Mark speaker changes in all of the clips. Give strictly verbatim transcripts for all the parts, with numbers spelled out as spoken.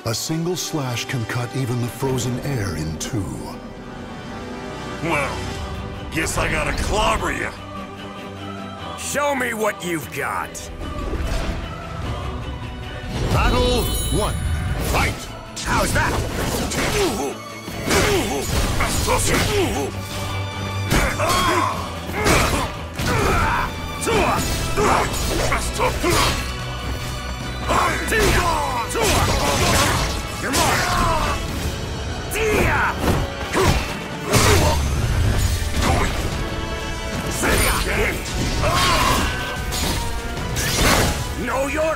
Speaker 1: A single slash can cut even the frozen air in two.
Speaker 2: Well, guess I gotta clobber you.
Speaker 3: Show me what you've got.
Speaker 1: Battle one. Fight!
Speaker 3: How's that? You're mine. Know your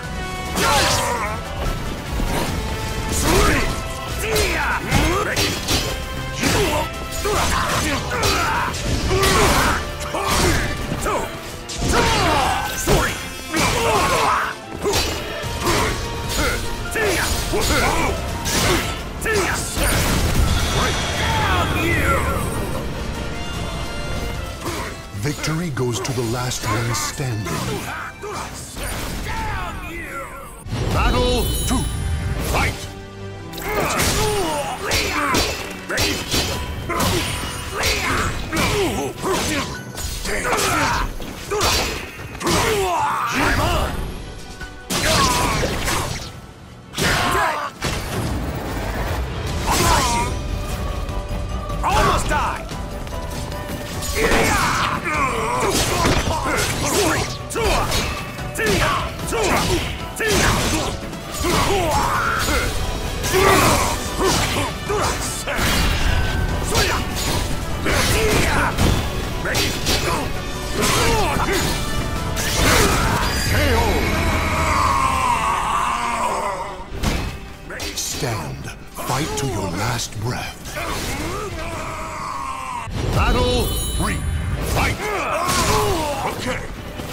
Speaker 1: Victory goes to the last one standing. Battle two. Fight!
Speaker 3: I'm on! Almost died!
Speaker 1: Stand. Fight to your last breath. Battle three. Fight!
Speaker 2: Okay.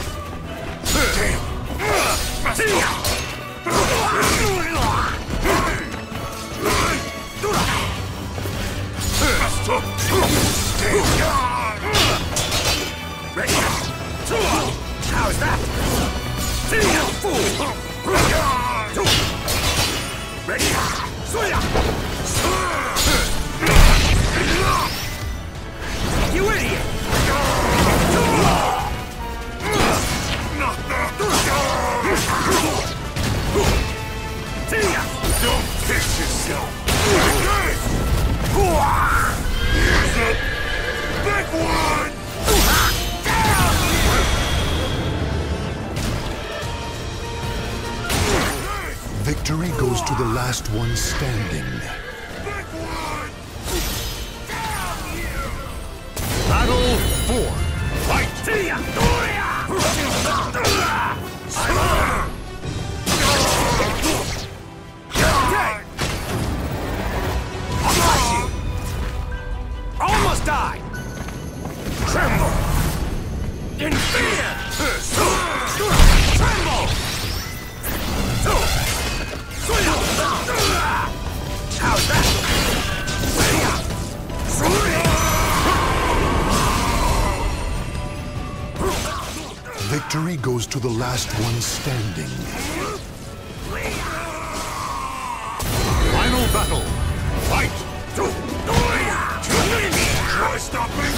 Speaker 3: How's that? You idiot!
Speaker 2: Don't fix yourself! Here's a big one!
Speaker 1: Victory goes to the last one standing. Battle four. Fight!
Speaker 3: Almost died! Tremble! In fear! Tremble! How's that?
Speaker 1: Victory goes to the last one standing. Final battle. Fight!
Speaker 2: Try stopping!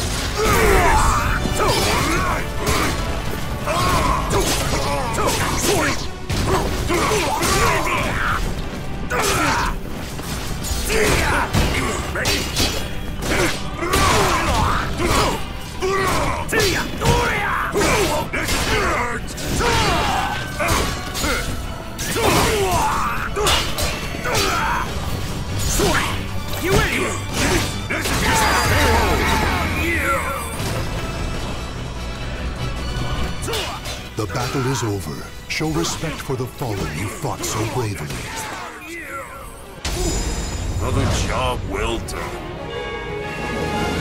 Speaker 3: You idiot!
Speaker 1: The battle is over. Show respect for the fallen you fought so bravely.
Speaker 2: Another job well done.